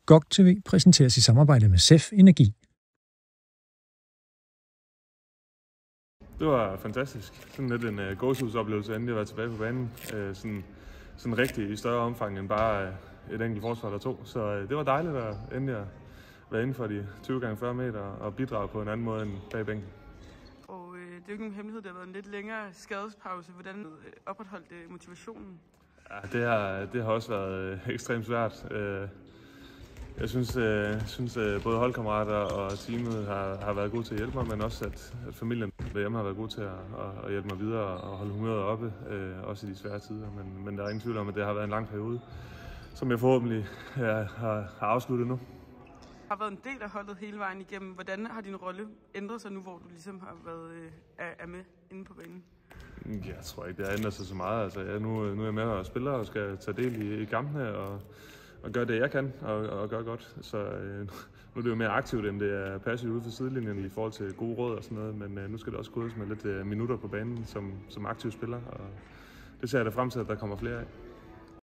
GOG TV præsenteres i samarbejde med SEF Energi. Det var fantastisk. Sådan lidt en gåsehudsoplevelse, endelig at være tilbage på banen. Sådan rigtig i større omfang end bare et enkelt forsvar eller to. Så det var dejligt at endelig at være inden for de 20x40 meter og bidrage på en anden måde end bag bænken. Og det er jo ikke nogen hemmelighed, det har været en lidt længere skadespause. Hvordan opretholdt motivationen? Ja, det har også været ekstremt svært. Jeg synes både holdkammerater og teamet har været gode til at hjælpe mig, men også at familien derhjemme har været gode til at hjælpe mig videre og holde humøret oppe, også i de svære tider. Men der er ingen tvivl om, at det har været en lang periode, som jeg forhåbentlig har afsluttet nu. Har været en del af holdet hele vejen igennem. Hvordan har din rolle ændret sig nu, hvor du ligesom har været er med inde på banen? Jeg tror ikke, det har ændret sig så meget. Altså, nu er jeg med og spiller og skal tage del i kampene og gøre det, jeg kan og gøre godt. Så nu er det jo mere aktivt, end det er passivt ude for sidelinjen i forhold til gode råd og sådan noget. Men nu skal det også gås med lidt minutter på banen som aktiv spiller. Og det ser jeg da frem til, at der kommer flere af.